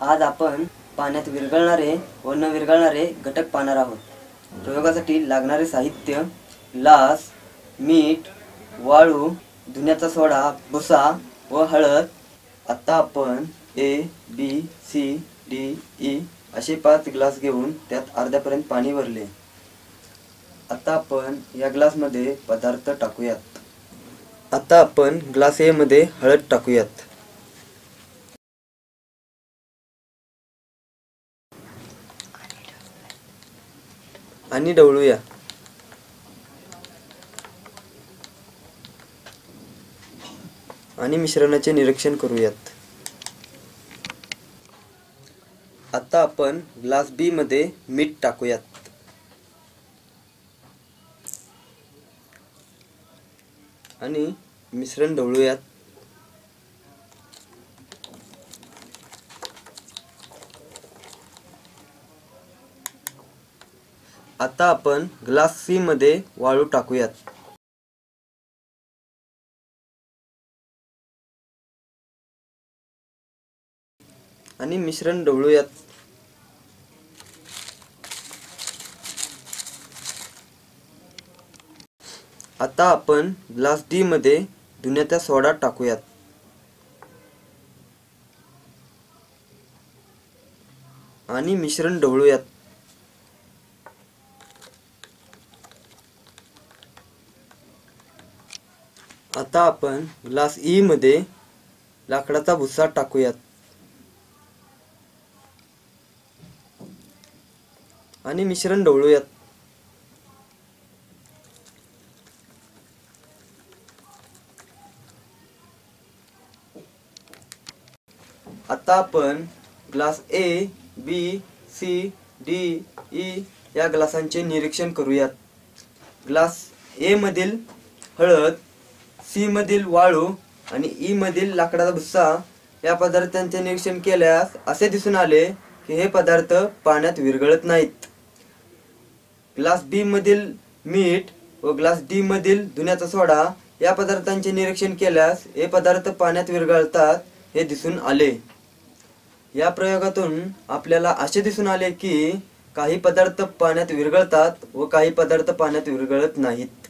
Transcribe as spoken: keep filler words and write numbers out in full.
आज आपण पाण्यात विरघळणारे व न विरघळणारे घटक पाहणार आहोत। प्रयोगासाठी लागणारे साहित्य ग्लास, मीठ, वाळू, धुण्याचा सोडा, भुसा व हळद। आता आपण A B C D E असे पाच ग्लास घेऊन त्यात अर्ध्यापर्यंत पाणी भरले। आता आपण या ग्लास मध्ये पदार्थ टाकूयात। आता आपण ग्लास ए मध्ये हळद टाकूयात आणि ढवळूया। आणि मिश्रणाचे निरीक्षण करूयात। आता आपण ग्लास बी मध्ये मीठ टाकूयात आणि मिश्रण ढवळूयात। आता आपण ग्लास सी मध्ये वाळू टाकूयात आणि मिश्रण ढवळूयात। आता आपण ग्लास डी मध्ये धुण्याचा सोडा टाकूयात आणि मिश्रण ढवळूयात। आता आपण ग्लास ई मध्ये लाकडाचा भुसा टाकूयात आणि मिश्रण ढवळूयात। आता आपण glass A, B, C, D, E या ग्लासांचे निरीक्षण करूयात। ग्लास ए मधील हळद, सी मधील वाळू आणि ई मधील लाकडाचा भुसा या पदार्थांचे निरीक्षण केल्यास असे दिसून आले की हे पदार्थ पाण्यात विरघळत नाहीत। ग्लास बी मधील मीठ व ग्लास डी मधील धुण्याचा सोडा या पदार्थांचे निरीक्षण केल्यास हे पदार्थ पाण्यात विरघळतात हे दिसून आले। या प्रयोगातून आपल्याला असे दिसून आले की काही पदार्थ पाण्यात विरघळतात व काही पदार्थ पाण्यात विरघळत नाहीत।